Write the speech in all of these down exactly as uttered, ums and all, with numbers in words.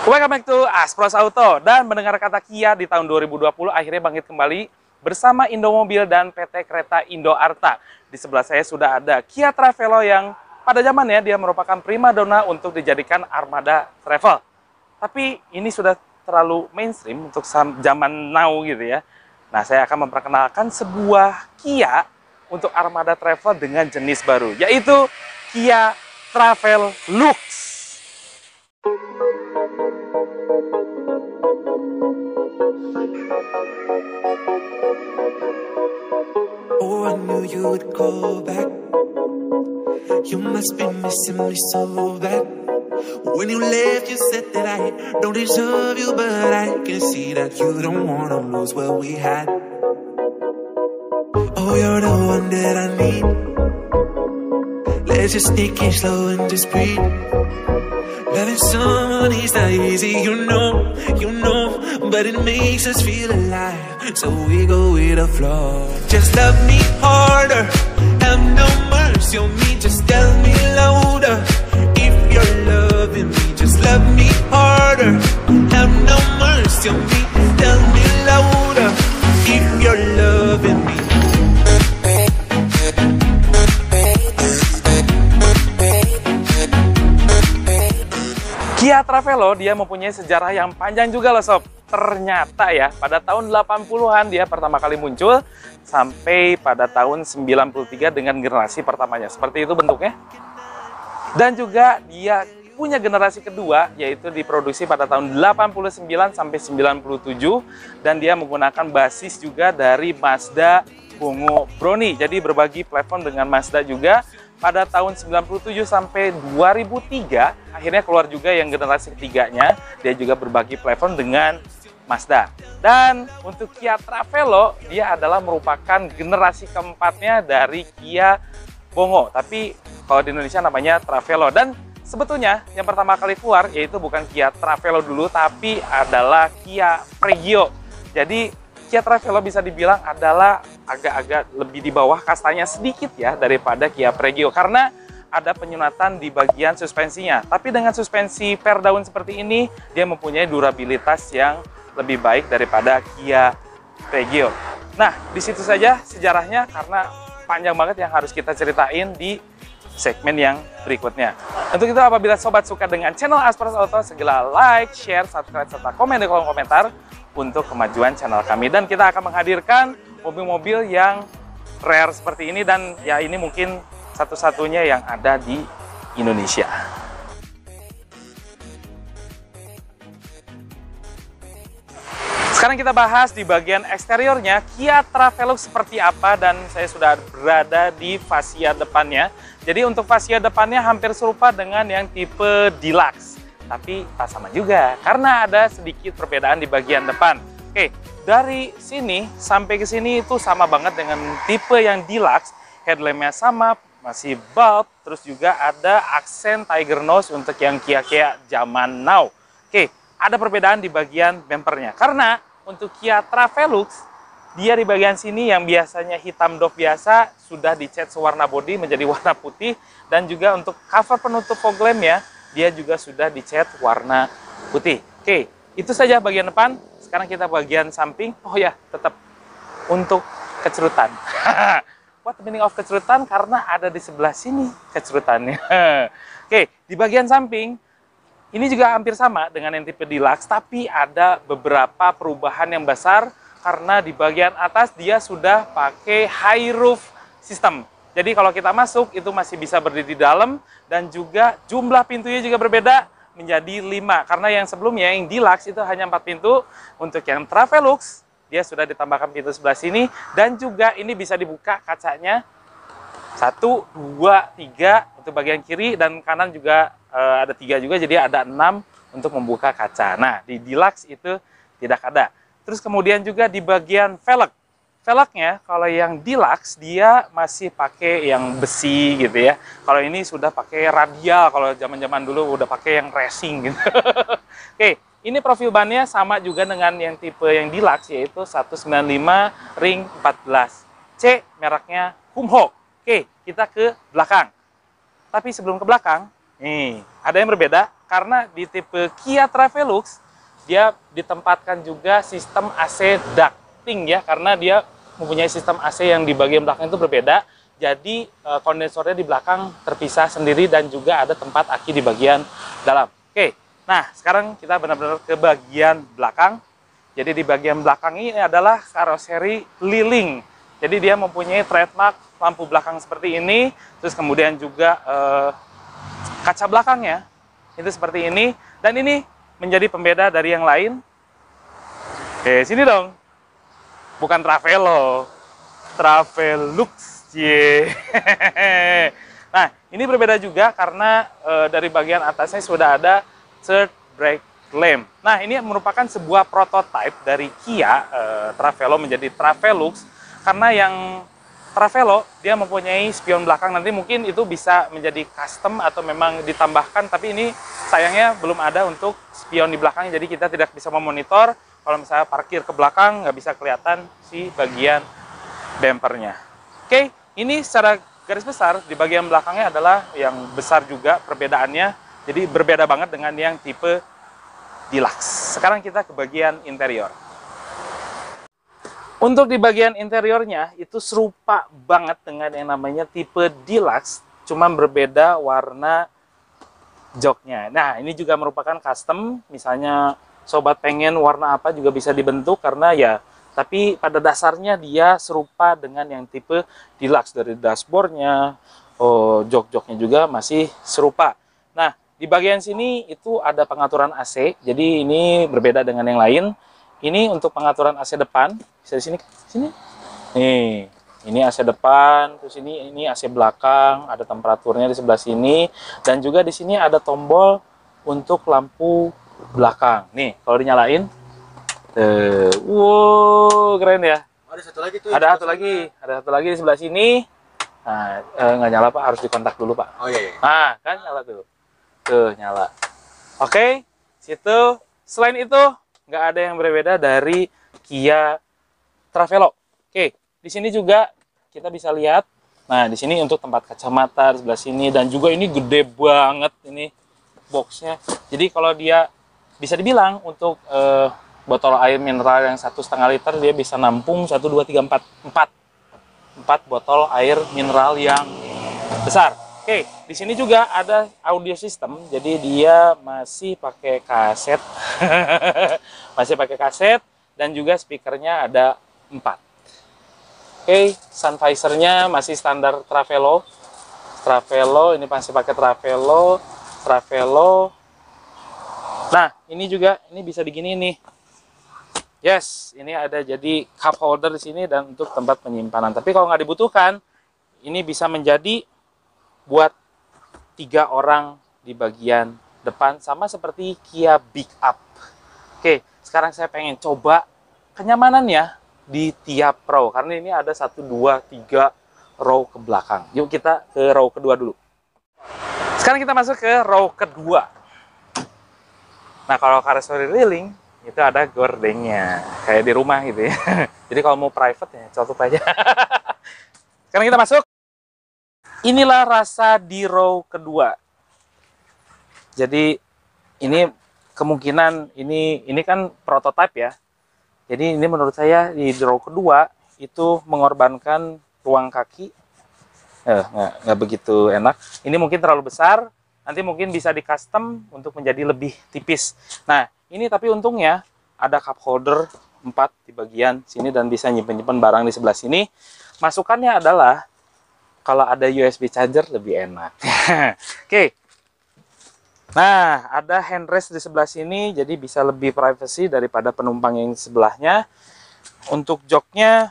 Welcome back to Aspros Auto. Dan mendengar kata Kia di tahun dua ribu dua puluh akhirnya bangkit kembali bersama Indomobil dan P T Kereta Indo Arta. Di sebelah saya sudah ada Kia Travelo yang pada zamannya dia merupakan primadona untuk dijadikan armada travel. Tapi ini sudah terlalu mainstream untuk zaman now gitu ya. Nah, saya akan memperkenalkan sebuah Kia untuk armada travel dengan jenis baru, yaitu Kia Travelux. Oh, I knew you'd call back. You must be missing me so bad. When you left, you said that I don't deserve you, but I can see that you don't wanna lose what we had. Oh, you're the one that I need. Let's just sneak in slow and just breathe. Loving someone is not easy, you know, you know, but it makes us feel alive, so we go with the flow. Just love me harder, have no mercy on me, just tell me louder. If you're loving me, just love me harder, have no mercy on me, tell me louder. If you're loving me. Kia Travelo dia mempunyai sejarah yang panjang juga loh sob. Ternyata ya pada tahun delapan puluhan dia pertama kali muncul sampai pada tahun sembilan puluh tiga dengan generasi pertamanya. Seperti itu bentuknya. Dan juga dia punya generasi kedua yaitu diproduksi pada tahun delapan puluh sembilan sampai sembilan puluh tujuh dan dia menggunakan basis juga dari Mazda Bongo Brownie. Jadi berbagi platform dengan Mazda juga. Pada tahun sembilan puluh tujuh sampai dua ribu tiga akhirnya keluar juga yang generasi ketiganya, dia juga berbagi platform dengan Mazda. Dan untuk Kia Travelo dia adalah merupakan generasi keempatnya dari Kia Bongo, tapi kalau di Indonesia namanya Travelo. Dan sebetulnya yang pertama kali keluar yaitu bukan Kia Travelo dulu, tapi adalah Kia Pregio. Jadi Kia Travelo bisa dibilang adalah agak-agak lebih di bawah kastanya sedikit ya daripada Kia Pregio karena ada penyunatan di bagian suspensinya. Tapi dengan suspensi per daun seperti ini, dia mempunyai durabilitas yang lebih baik daripada Kia Pregio. Nah, di situ saja sejarahnya karena panjang banget yang harus kita ceritain di segmen yang berikutnya. Untuk itu apabila sobat suka dengan channel Aspros Auto, segera like, share, subscribe, serta komen di kolom komentar untuk kemajuan channel kami. Dan kita akan menghadirkan mobil-mobil yang rare seperti ini dan ya ini mungkin satu-satunya yang ada di Indonesia. Sekarang kita bahas di bagian eksteriornya Kia Travelux seperti apa, dan saya sudah berada di fascia depannya. Jadi untuk fascia depannya hampir serupa dengan yang tipe Deluxe, tapi tak sama juga karena ada sedikit perbedaan di bagian depan. Oke, dari sini sampai ke sini itu sama banget dengan tipe yang Deluxe. Headlampnya sama, masih bulb, terus juga ada aksen Tiger Nose untuk yang Kia-Kia zaman now. Oke, ada perbedaan di bagian bumpernya karena untuk Kia Travelux dia di bagian sini yang biasanya hitam doff biasa sudah dicat sewarna bodi menjadi warna putih, dan juga untuk cover penutup fog lamp ya dia juga sudah dicat warna putih. Oke, itu saja bagian depan. Sekarang kita bagian samping. Oh ya, tetap untuk kecerutan. What the meaning of kecerutan? Karena ada di sebelah sini kecerutannya. Oke, di bagian samping ini juga hampir sama dengan yang tipe Deluxe, tapi ada beberapa perubahan yang besar karena di bagian atas dia sudah pakai high roof system. Jadi kalau kita masuk itu masih bisa berdiri di dalam, dan juga jumlah pintunya juga berbeda menjadi lima. Karena yang sebelumnya yang Deluxe itu hanya empat pintu, untuk yang Travelux dia sudah ditambahkan pintu sebelah sini, dan juga ini bisa dibuka kacanya satu, dua, tiga untuk bagian kiri, dan kanan juga e, ada tiga juga, jadi ada enam untuk membuka kaca. Nah di Deluxe itu tidak ada. Terus kemudian juga di bagian velg. Velgnya kalau yang Deluxe dia masih pakai yang besi gitu ya. Kalau ini sudah pakai radial, kalau zaman-zaman dulu udah pakai yang racing gitu. Oke, ini profil bannya sama juga dengan yang tipe yang Deluxe yaitu seratus sembilan puluh lima ring empat belas. C mereknya Kumho. Oke, kita ke belakang. Tapi sebelum ke belakang, nih ada yang berbeda. karena di tipe Kia Travelux dia ditempatkan juga sistem A C ducting ya, karena dia mempunyai sistem A C yang di bagian belakang itu berbeda. Jadi uh, kondensornya di belakang terpisah sendiri dan juga ada tempat aki di bagian dalam. Oke, nah sekarang kita benar-benar ke bagian belakang. Jadi di bagian belakang ini adalah karoseri Li-Ling. Jadi dia mempunyai trademark lampu belakang seperti ini, terus kemudian juga eh, kaca belakangnya itu seperti ini, dan ini menjadi pembeda dari yang lain. Oke, sini dong. Bukan Travelo, Travelux. Yeah. Nah, ini berbeda juga karena eh, dari bagian atasnya sudah ada third brake lamp. Nah, ini merupakan sebuah prototipe dari Kia eh, Travelo menjadi Travelux. Karena yang Travelo dia mempunyai spion belakang, nanti mungkin itu bisa menjadi custom atau memang ditambahkan, tapi ini sayangnya belum ada untuk spion di belakang, jadi kita tidak bisa memonitor kalau misalnya parkir ke belakang nggak bisa kelihatan si bagian bempernya. Oke, ini secara garis besar di bagian belakangnya adalah yang besar juga perbedaannya, jadi berbeda banget dengan yang tipe Deluxe. Sekarang kita ke bagian interior. Untuk di bagian interiornya itu serupa banget dengan yang namanya tipe Deluxe, cuma berbeda warna joknya. Nah, ini juga merupakan custom, misalnya sobat pengen warna apa juga bisa dibentuk karena ya, tapi pada dasarnya dia serupa dengan yang tipe Deluxe. Dari dashboardnya, oh, jok-joknya juga masih serupa. Nah, di bagian sini itu ada pengaturan A C, jadi ini berbeda dengan yang lain. Ini untuk pengaturan A C depan, bisa di sini, sini. Nih, ini A C depan, terus ini ini A C belakang, ada temperaturnya di sebelah sini, dan juga di sini ada tombol untuk lampu belakang. Nih, kalau dinyalain, tuh, wow, keren ya. Ada satu lagi tuh. Ada satu lagi, ada satu lagi di sebelah sini. Nah, eh, nggak nyala Pak, harus dikontak dulu Pak. Oh iya. iya. Nah, kan nyala tuh, tuh nyala. Oke, situ. Selain itu nggak ada yang berbeda dari Kia Travelo. Oke, di sini juga kita bisa lihat. Nah, di sini untuk tempat kacamata di sebelah sini, dan juga ini gede banget ini boxnya. Jadi kalau dia bisa dibilang untuk eh, botol air mineral yang satu setengah liter dia bisa nampung satu dua tiga empat empat empat botol air mineral yang besar. Oke, di sini juga ada audio system, jadi dia masih pakai kaset, masih pakai kaset, dan juga speakernya ada empat. Oke, sun visornya masih standar Travelo, Travelo ini masih pakai Travelo, Travelo. Nah, ini juga ini bisa digini nih. Yes, ini ada jadi cup holder di sini dan untuk tempat penyimpanan. Tapi kalau nggak dibutuhkan, ini bisa menjadi buat tiga orang di bagian depan, sama seperti Kia Big Up. Oke, sekarang saya pengen coba kenyamanannya di tiap row, karena ini ada satu, dua, tiga row ke belakang. Yuk kita ke row kedua dulu. Sekarang kita masuk ke row kedua. Nah, kalau karoseri Li-Ling itu ada gordengnya, kayak di rumah gitu ya. Jadi kalau mau private ya cukup aja. Sekarang kita masuk. Inilah rasa di row kedua. Jadi ini kemungkinan ini ini kan prototipe ya. Jadi ini menurut saya di row kedua itu mengorbankan ruang kaki. Eh, nggak, nggak begitu enak. Ini mungkin terlalu besar. Nanti mungkin bisa di custom untuk menjadi lebih tipis. Nah, ini tapi untungnya ada cup holder empat di bagian sini dan bisa nyimpen-nyimpen barang di sebelah sini. Masukannya adalah kalau ada U S B charger lebih enak. Oke. Nah, ada handrest di sebelah sini, jadi bisa lebih privacy daripada penumpang yang sebelahnya. Untuk joknya,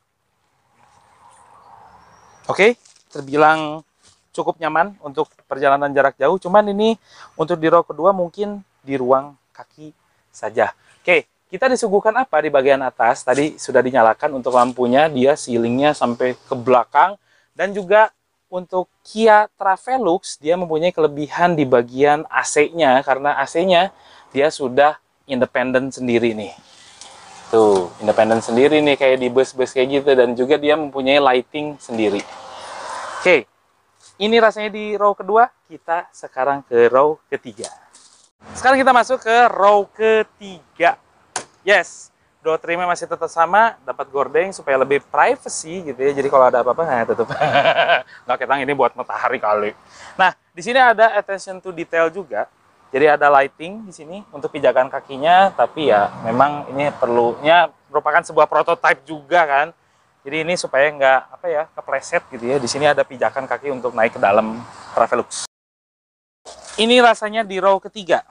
oke, terbilang cukup nyaman untuk perjalanan jarak jauh. Cuman ini untuk di row kedua mungkin di ruang kaki saja. Oke, kita disuguhkan apa di bagian atas? Tadi sudah dinyalakan untuk lampunya, dia ceilingnya sampai ke belakang. Dan juga untuk Kia Travelux, dia mempunyai kelebihan di bagian A C-nya, karena A C-nya dia sudah independen sendiri nih. Tuh, independen sendiri nih kayak di bus-bus kayak gitu, dan juga dia mempunyai lighting sendiri. Oke, ini rasanya di row kedua, kita sekarang ke row ketiga. Sekarang kita masuk ke row ketiga. Yes, door trimnya masih tetap sama, dapat gordeng supaya lebih privacy gitu ya. Jadi kalau ada apa-apa, nah tutup. Nggak ketang, ini buat matahari kali. Nah, di sini ada attention to detail juga. Jadi ada lighting di sini untuk pijakan kakinya, tapi ya memang ini perlunya merupakan sebuah prototype juga kan. Jadi ini supaya nggak apa ya kepleset gitu ya. Di sini ada pijakan kaki untuk naik ke dalam Travelux. Ini rasanya di row ketiga.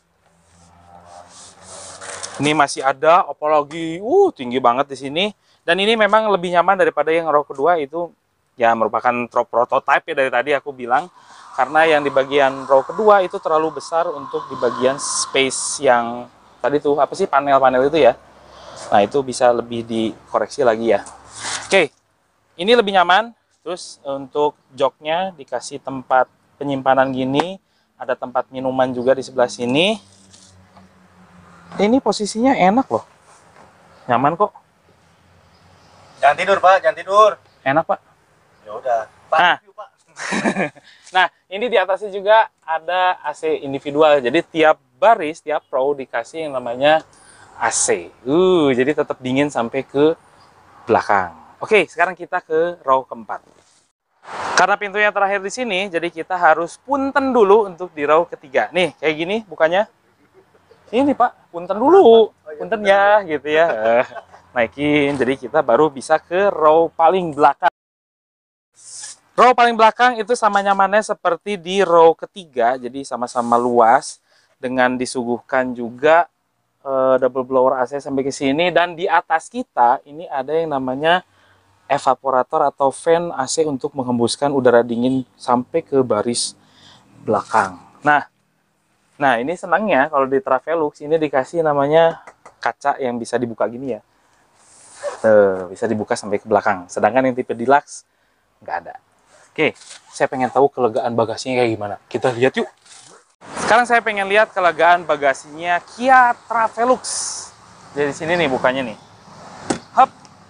Ini masih ada, apalagi uh tinggi banget di sini. Dan ini memang lebih nyaman daripada yang row kedua, itu ya merupakan prototype ya dari tadi aku bilang. Karena yang di bagian row kedua itu terlalu besar untuk di bagian space yang tadi tuh apa sih panel-panel itu ya. Nah itu bisa lebih dikoreksi lagi ya. Oke, ini lebih nyaman. Terus untuk joknya dikasih tempat penyimpanan gini. Ada tempat minuman juga di sebelah sini. Ini posisinya enak loh. Nyaman kok. Jangan tidur, Pak. Jangan tidur. Enak, Pak. Ya udah. Pak, Nah. review, Pak. Nah, ini di atasnya juga ada A C individual. Jadi tiap baris, tiap row dikasih yang namanya A C. Uh, jadi tetap dingin sampai ke belakang. Oke, sekarang kita ke row keempat. Karena pintunya terakhir di sini, jadi kita harus punten dulu untuk di row ketiga. Nih, kayak gini bukannya. Ini Pak, punten dulu, punten ya, gitu ya. Eh, naikin, jadi kita baru bisa ke row paling belakang. Row paling belakang itu sama nyamannya seperti di row ketiga, jadi sama-sama luas, dengan disuguhkan juga uh, double blower A C sampai ke sini. Dan di atas kita ini ada yang namanya evaporator atau fan A C untuk menghembuskan udara dingin sampai ke baris belakang. Nah, Nah, ini senangnya kalau di Travelux ini dikasih namanya kaca yang bisa dibuka gini ya. Tuh, bisa dibuka sampai ke belakang. Sedangkan yang tipe Deluxe nggak ada. Oke, saya pengen tahu kelegaan bagasinya kayak gimana. Kita lihat yuk. Sekarang saya pengen lihat kelegaan bagasinya Kia Travelux. Jadi di sini nih bukanya nih. Hop.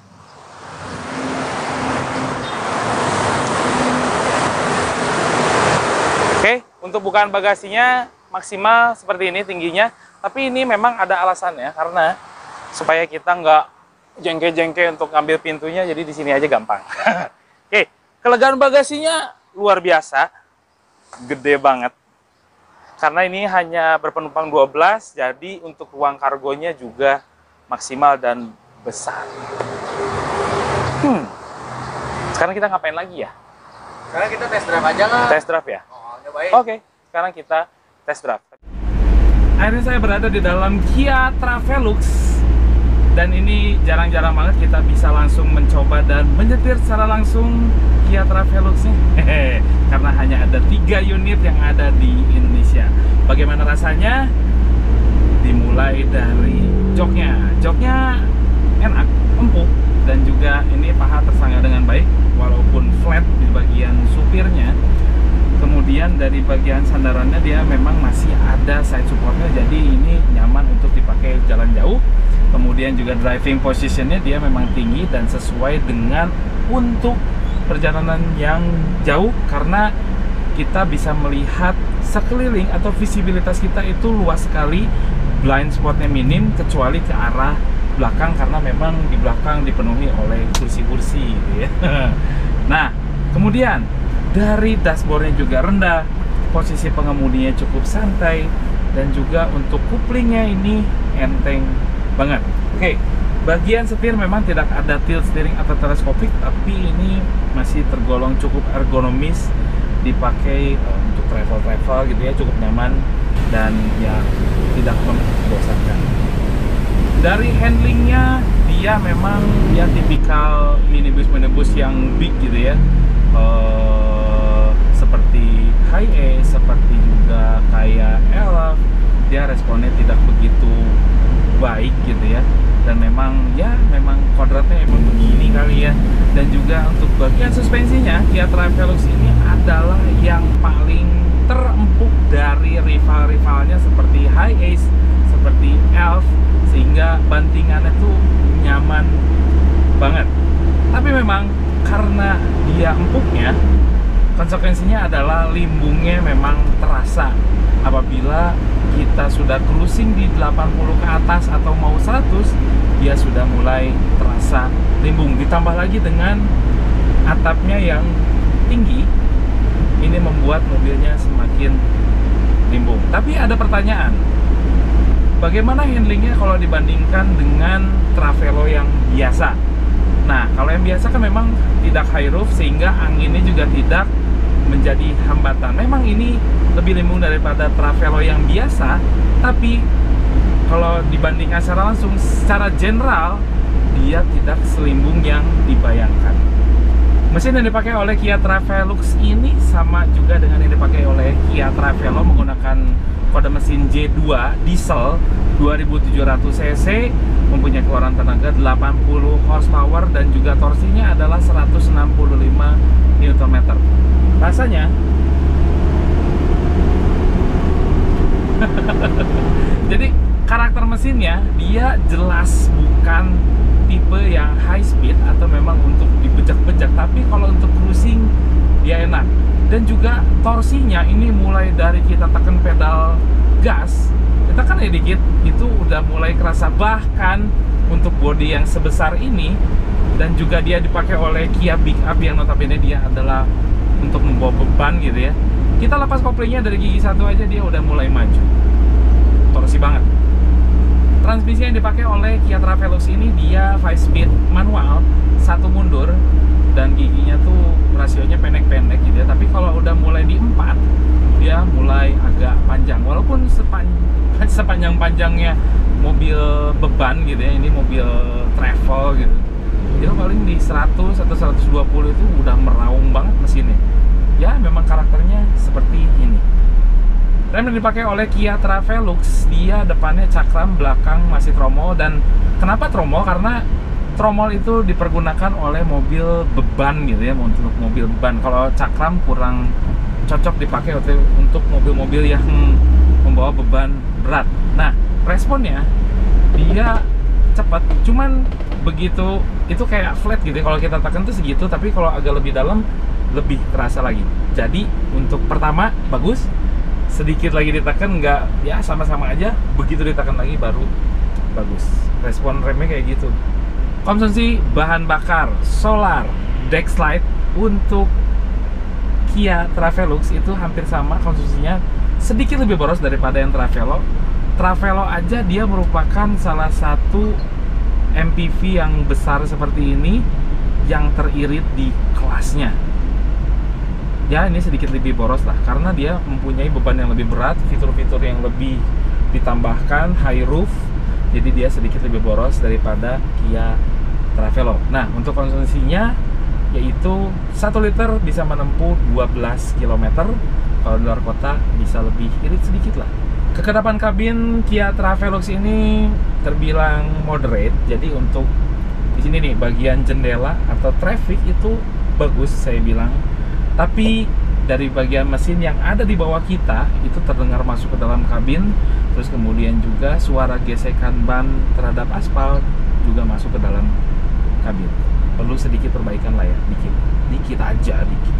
Oke, untuk bukaan bagasinya maksimal seperti ini tingginya, tapi ini memang ada alasannya karena supaya kita nggak jengke-jengke untuk ngambil pintunya, jadi di sini aja gampang. Oke, kelegaan bagasinya luar biasa, gede banget. Karena ini hanya berpenumpang dua belas, jadi untuk ruang kargonya juga maksimal dan besar. Hmm. Sekarang kita ngapain lagi ya? Sekarang kita test drive aja nggak? Test drive ya? Oh, nyobain. Oke, sekarang kita test drive. Akhirnya saya berada di dalam Kia Travelux, dan ini jarang-jarang banget kita bisa langsung mencoba dan menyetir secara langsung Kia Travelux nih. Karena hanya ada tiga unit yang ada di Indonesia. Bagaimana rasanya? Dimulai dari joknya. Joknya enak, empuk, dan juga ini paha tersangga dengan baik walaupun flat di bagian supirnya. Kemudian dari bagian sandarannya dia memang masih ada side supportnya, jadi ini nyaman untuk dipakai jalan jauh. Kemudian juga driving positionnya dia memang tinggi dan sesuai dengan untuk perjalanan yang jauh, karena kita bisa melihat sekeliling atau visibilitas kita itu luas sekali. Blind spotnya minim kecuali ke arah belakang, karena memang di belakang dipenuhi oleh kursi-kursi gitu ya. Nah, kemudian dari dashboardnya juga rendah, posisi pengemudinya cukup santai, dan juga untuk kuplingnya ini enteng banget. Oke, bagian setir memang tidak ada tilt steering atau teleskopik, tapi ini masih tergolong cukup ergonomis, dipakai uh, untuk travel-travel gitu ya, cukup nyaman dan ya tidak membosankan. Dari handlingnya dia memang ya tipikal minibus-minibus yang big gitu ya. Uh, seperti Hi-Ace, seperti juga kayak Elf, dia responnya tidak begitu baik gitu ya, dan memang ya memang kodratnya emang begini kali ya. Dan juga untuk bagian suspensinya, Kia Travelux ini adalah yang paling terempuk dari rival-rivalnya seperti Hi-Ace, seperti Elf, sehingga bantingannya tuh nyaman banget. Tapi memang karena dia empuknya, konsekuensinya adalah limbungnya memang terasa apabila kita sudah cruising di delapan puluh ke atas atau mau seratus, dia sudah mulai terasa limbung. Ditambah lagi dengan atapnya yang tinggi, ini membuat mobilnya semakin limbung. Tapi ada pertanyaan, bagaimana handlingnya kalau dibandingkan dengan Travelo yang biasa? Nah, kalau yang biasa kan memang tidak high roof, sehingga anginnya juga tidak menjadi hambatan. Memang ini lebih limbung daripada Travelo yang biasa, tapi kalau dibandingkan secara langsung, secara general, dia tidak selimbung yang dibayangkan. Mesin yang dipakai oleh Kia Travelux ini sama juga dengan yang dipakai oleh Kia Travelo, menggunakan kode mesin J dua diesel dua ribu tujuh ratus cc, mempunyai keluaran tenaga delapan puluh horsepower dan juga torsinya adalah seratus enam puluh lima newton meter. Rasanya jadi karakter mesinnya dia jelas bukan tipe yang high speed atau memang untuk dibejak-bejak, tapi kalau untuk cruising dia enak. Dan juga torsinya ini mulai dari kita tekan pedal gas, kita kan ya dikit, itu udah mulai kerasa. Bahkan untuk bodi yang sebesar ini, dan juga dia dipakai oleh Kia Big Up yang notabene dia adalah untuk membawa beban gitu ya. Kita lepas koplingnya dari gigi satu aja dia udah mulai maju. Torsi banget. Transmisi yang dipakai oleh Kia Travelux ini dia five speed manual, satu mundur, dan giginya tuh rasionya pendek-pendek gitu ya. Tapi kalau udah mulai di empat, dia mulai agak panjang. Walaupun sepan sepanjang-panjangnya mobil beban gitu ya, ini mobil travel gitu, dia paling di seratus atau seratus dua puluh itu udah meraung banget mesinnya. Ya memang karakternya seperti ini. Rem yang dipakai oleh Kia Travelux, dia depannya cakram, belakang masih tromol. Dan kenapa tromol? Karena tromol itu dipergunakan oleh mobil beban gitu ya, untuk mobil beban. Kalau cakram kurang cocok dipakai untuk mobil-mobil yang membawa beban berat. Nah, responnya dia cepat, cuman begitu itu kayak flat gitu ya. Kalau kita tekan tuh segitu, tapi kalau agak lebih dalam lebih terasa lagi. Jadi untuk pertama bagus, sedikit lagi ditekan nggak, ya sama-sama aja. Begitu ditekan lagi baru bagus. Respon remnya kayak gitu. Konsumsi bahan bakar solar Dexlite untuk Kia Travelux itu hampir sama konsumsinya, sedikit lebih boros daripada yang Travelo. Travelo aja dia merupakan salah satu M P V yang besar seperti ini yang teririt di kelasnya. Ya ini sedikit lebih boros lah, karena dia mempunyai beban yang lebih berat, fitur-fitur yang lebih ditambahkan, high roof, jadi dia sedikit lebih boros daripada Kia Travelo. Nah, untuk konsumsinya yaitu satu liter bisa menempuh dua belas kilometer, kalau di luar kota bisa lebih irit sedikit lah. Kekedapan kabin Kia Travelux ini terbilang moderate, jadi untuk di sini nih bagian jendela atau traffic itu bagus saya bilang. Tapi dari bagian mesin yang ada di bawah kita itu terdengar masuk ke dalam kabin, terus kemudian juga suara gesekan ban terhadap aspal juga masuk ke dalam kabin. Perlu sedikit perbaikan lah ya, dikit, dikit aja dikit.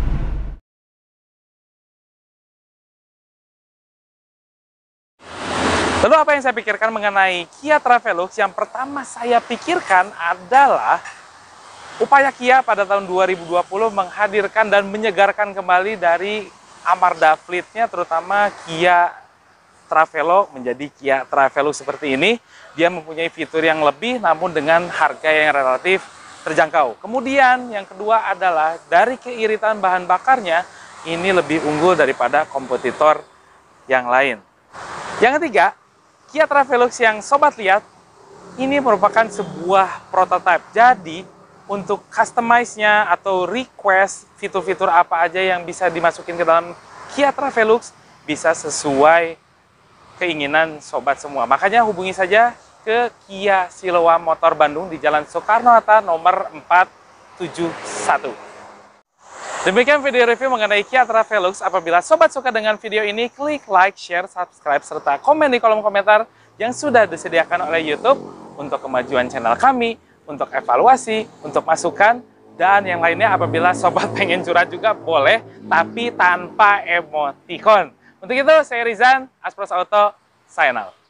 Lalu apa yang saya pikirkan mengenai Kia Travelux? Yang pertama saya pikirkan adalah upaya Kia pada tahun dua ribu dua puluh menghadirkan dan menyegarkan kembali dari Amarda fleet-nya, terutama Kia Travelo menjadi Kia Travelux seperti ini. Dia mempunyai fitur yang lebih namun dengan harga yang relatif terjangkau. Kemudian yang kedua adalah dari keiritan bahan bakarnya, ini lebih unggul daripada kompetitor yang lain. Yang ketiga, Kia Travelux yang sobat lihat, ini merupakan sebuah prototype. Jadi untuk customize-nya atau request fitur-fitur apa aja yang bisa dimasukin ke dalam Kia Travelux bisa sesuai keinginan sobat semua. Makanya hubungi saja ke Kia Siloam Motor Bandung di Jalan Soekarno-Hatta nomor empat tujuh satu. Demikian video review mengenai Kia Travelux. Apabila sobat suka dengan video ini, klik like, share, subscribe, serta komen di kolom komentar yang sudah disediakan oleh YouTube untuk kemajuan channel kami, untuk evaluasi, untuk masukan, dan yang lainnya. Apabila sobat pengen curhat juga boleh, tapi tanpa emoticon. Untuk itu, saya Rizan, Aspros Auto, sign out.